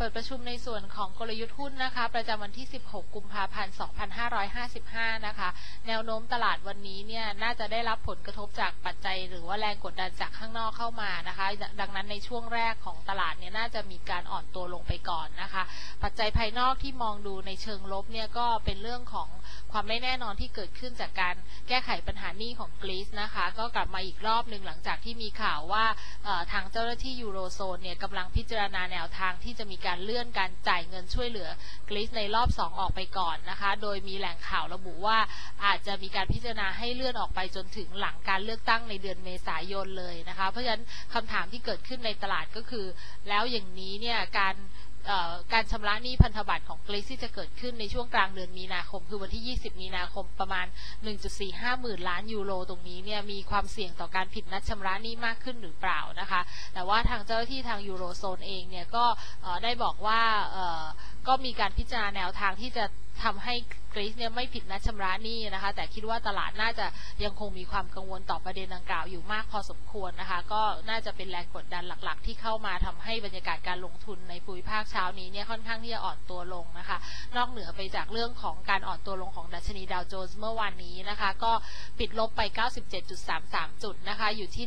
ปิดประชุมในส่วนของกลยุทธ์หุ้นนะคะประจำวันที่16กุมภาพันธ์2555นะคะแนวโน้มตลาดวันนี้เนี่ยน่าจะได้รับผลกระทบจากปัจจัยหรือว่าแรงกดดันจากข้างนอกเข้ามานะคะดังนั้นในช่วงแรกของตลาดเนี่ยน่าจะมีการอ่อนตัวลงไปก่อนนะคะปัจจัยภายนอกที่มองดูในเชิงลบเนี่ยก็เป็นเรื่องของความไม่แน่นอนที่เกิดขึ้นจากการแก้ไขปัญหาหนี้ของกรีซนะคะก็กลับมาอีกรอบหนึ่งหลังจากที่มีข่าวว่าทางเจ้าหน้าที่ยูโรโซนเนี่ยกำลังพิจารณาแนวทางที่จะมีการเลื่อนการจ่ายเงินช่วยเหลือกรีซในรอบ2ออกไปก่อนนะคะโดยมีแหล่งข่าวระบุว่าอาจจะมีการพิจารณาให้เลื่อนออกไปจนถึงหลังการเลือกตั้งในเดือนเมษายนเลยนะคะเพราะฉะนั้นคำถามที่เกิดขึ้นในตลาดก็คือแล้วอย่างนี้เนี่ยการชำระหนี้พันธบัตรของกรีซที่จะเกิดขึ้นในช่วงกลางเดือนมีนาคมคือวันที่20มีนาคมประมาณ 1.45 หมื่นล้านยูโรตรงนี้เนี่ยมีความเสี่ยงต่อการผิดนัดชำระหนี้มากขึ้นหรือเปล่านะคะแต่ว่าทางเจ้าหน้าที่ทางยูโรโซนเองเนี่ยก็ได้บอกว่าก็มีการพิจารณาแนวทางที่จะทำให้กรีซเนี่ยไม่ผิดนัดชำระหนี้นะคะแต่คิดว่าตลาดน่าจะยังคงมีความกังวลต่อประเด็นดังกล่าวอยู่มากพอสมควรนะคะก็น่าจะเป็นแรงกดดันหลักๆที่เข้ามาทำให้บรรยากาศการลงทุนในภูมิภาคเช้านี้เนี่ยค่อนข้างที่จะอ่อนตัวลงนะคะนอกเหนือไปจากเรื่องของการอ่อนตัวลงของดัชนีดาวโจนส์เมื่อวานนี้นะคะก็ปิดลบไป 97.33 จุดนะคะอยู่ที่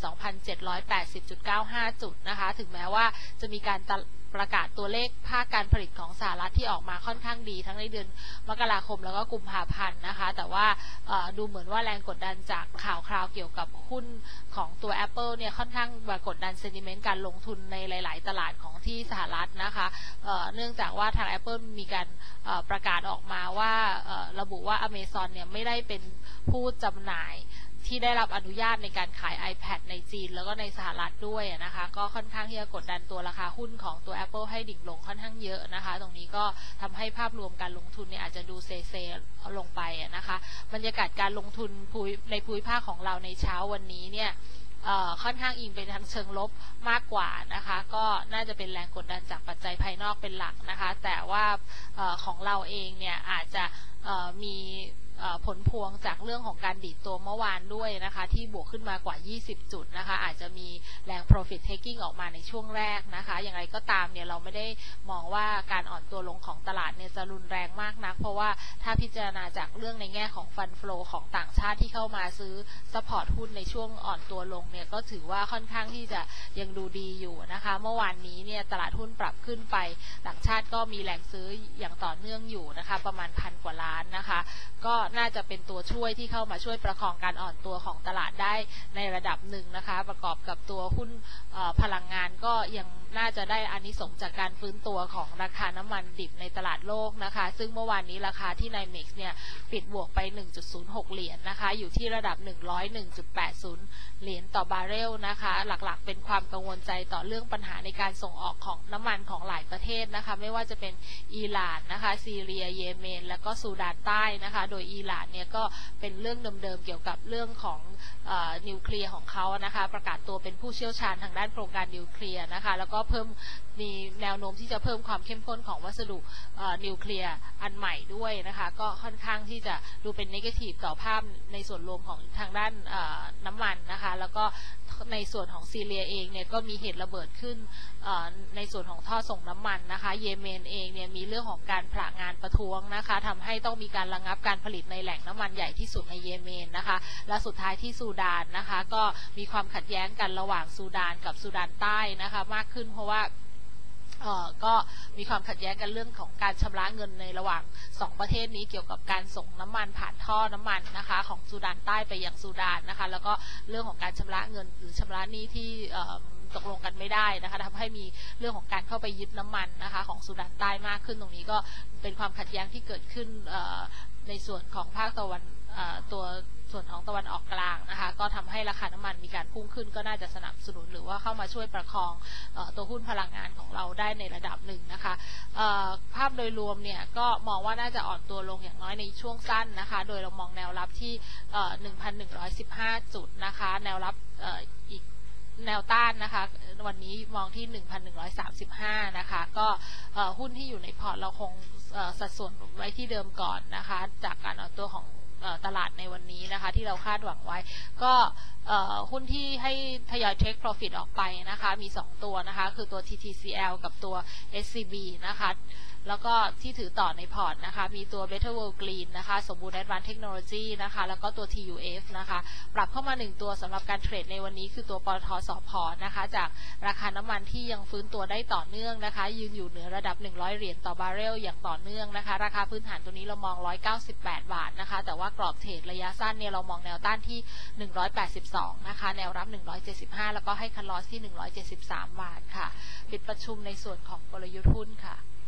12,780.95 จุดนะคะถึงแม้ว่าจะมีการประกาศตัวเลขภาคการผลิตของสหรัฐที่ออกมาค่อนข้างดีทั้งในเดือนมกราคมแล้วก็กุมภาพันธ์นะคะแต่ว่าดูเหมือนว่าแรงกดดันจากข่าวคราวเกี่ยวกับหุ้นของตัว Apple เนี่ยค่อนข้างกดดันเซนติเมนต์การลงทุนในหลายๆตลาดของที่สหรัฐนะคะเนื่องจากว่าทาง Apple มีการประกาศออกมาว่าระบุว่า Amazon เนี่ยไม่ได้เป็นผู้จำหน่ายที่ได้รับอนุญาตในการขาย iPad ในจีนแล้วก็ในสหรัฐด้วยนะคะก็ค่อนข้างที่จะกดดันตัวราคาหุ้นของตัว Apple ให้ดิ่งลงค่อนข้างเยอะนะคะตรงนี้ก็ทำให้ภาพรวมการลงทุนเนี่ยอาจจะดูเซลงไปนะคะบรรยากาศการลงทุนในภูมิภาคของเราในเช้าวันนี้เนี่ยค่อนข้างอิงไปทางเชิงลบมากกว่านะคะก็น่าจะเป็นแรงกดดันจากปัจจัยภายนอกเป็นหลักนะคะแต่ว่าของเราเองเนี่ยอาจจะมีผลพวงจากเรื่องของการดีดตัวเมื่อวานด้วยนะคะที่บวกขึ้นมากว่า20จุดนะคะอาจจะมีแรง profit taking ออกมาในช่วงแรกนะคะอย่างไรก็ตามเนี่ยเราไม่ได้มองว่าการอ่อนตัวลงของตลาดเนี่ยจะรุนแรงมากนักเพราะว่าถ้าพิจารณาจากเรื่องในแง่ของ fund flow ของต่างชาติที่เข้ามาซื้อ support หุ้นในช่วงอ่อนตัวลงเนี่ยก็ถือว่าค่อนข้างที่จะยังดูดีอยู่นะคะเมื่อวานนี้เนี่ยตลาดหุ้นปรับขึ้นไปต่างชาติก็มีแรงซื้ออย่างต่อเนื่องอยู่นะคะประมาณ1,000 กว่าล้านนะคะก็น่าจะเป็นตัวช่วยที่เข้ามาช่วยประคองการอ่อนตัวของตลาดได้ในระดับหนึ่งนะคะประกอบกับตัวหุ้นพลังงานก็ยังน่าจะได้อานิสงส์จากการฟื้นตัวของราคาน้ำมันดิบในตลาดโลกนะคะซึ่งเมื่อวานนี้ราคาที่ NYMEX เนี่ยปิดบวกไป 1.06 เหรียญนะคะอยู่ที่ระดับ 101.80 เหรียญต่อบาร์เรลนะคะหลักๆเป็นความกังวลใจต่อเรื่องปัญหาในการส่งออกของน้ำมันของหลายประเทศนะคะไม่ว่าจะเป็นอิหร่านนะคะซีเรียเยเมนแล้วก็ซูดานใต้นะคะโดยอิหร่านเนี่ยก็เป็นเรื่องเดิมๆเกี่ยวกับเรื่องของนิวเคลียร์ของเขานะคะประกาศตัวเป็นผู้เชี่ยวชาญทางด้านโครงการนิวเคลียร์นะคะแล้วก็เพิ่มมีแนวโน้มที่จะเพิ่มความเข้มข้นของวัสดุนิวเคลียร์อันใหม่ด้วยนะคะก็ค่อนข้างที่จะดูเป็นเนกาทีฟต่อภาพในส่วนรวมของทางด้านน้ำมันนะคะแล้วก็ในส่วนของซีเรียเองเนี่ยก็มีเหตุระเบิดขึ้นในส่วนของท่อส่งน้ำมันนะคะเยเมนเองเนี่ยมีเรื่องของการผละงานประท้วงนะคะทำให้ต้องมีการระงับการผลิตในแหล่งน้ำมันใหญ่ที่สุดในเยเมนนะคะและสุดท้ายที่ซูดานนะคะก็มีความขัดแย้งกันระหว่างซูดานกับซูดานใต้นะคะมากขึ้นเพราะว่าก็มีความขัดแย้งกันเรื่องของการชำระเงินในระหว่าง2ประเทศนี้เกี่ยวกับการส่งน้ำมันผ่านท่อน้ำมันนะคะของซูดานใต้ไปยังซูดานนะคะแล้วก็เรื่องของการชำระเงินหรือชำระหนี้ที่ตกลงกันไม่ได้นะคะทำให้มีเรื่องของการเข้าไปยึดน้ำมันนะคะของซูดานใต้มากขึ้นตรงนี้ก็เป็นความขัดแย้งที่เกิดขึ้นในส่วนของภาคตะวันตัวส่วนของตะวันออกกลางนะคะก็ทำให้ราคาน้ำมันมีการพุ่งขึ้นก็น่าจะสนับสนุนหรือว่าเข้ามาช่วยประคองตัวหุ้นพลังงานของเราได้ในระดับหนึ่งนะคะภาพโดยรวมเนี่ยก็มองว่าน่าจะอ่อนตัวลงอย่างน้อยในช่วงสั้นนะคะโดยเรามองแนวรับที่ 1,115 จุดนะคะแนวรับอีกแนวต้านนะคะวันนี้มองที่ 1,135 นะคะก็หุ้นที่อยู่ในพอร์ตเราคงสัดส่วนไว้ที่เดิมก่อนนะคะจากการอ่อนตัวของตลาดในวันนี้นะคะที่เราคาดหวังไว้ก็หุ้นที่ให้ทยอยเทคโปรฟิตออกไปนะคะมี2ตัวนะคะคือตัว TTCL กับตัว SCB นะคะแล้วก็ที่ถือต่อในพอร์ตนะคะมีตัว Better World Green นะคะสมบูรณ์ Advanced Technology นะคะแล้วก็ตัว TUF นะคะปรับเข้ามา1ตัวสำหรับการเทรดในวันนี้คือตัวปตท.สผ.นะคะจากราคาน้ำมันที่ยังฟื้นตัวได้ต่อเนื่องนะคะยืนอยู่เหนือระดับ100เหรียญต่อบาร์เรลอย่างต่อเนื่องนะคะราคาพื้นฐานตัวนี้เรามอง198 บาทนะคะแต่ว่ากรอบเทรดระยะสั้นเนี่ยเรามองแนวต้านที่182นะคะแนวรับ175แล้วก็ให้คัทลอสที่173 บาทค่ะปิดประชุมในส่วนของกลยุทธ์หุ้นค่ะ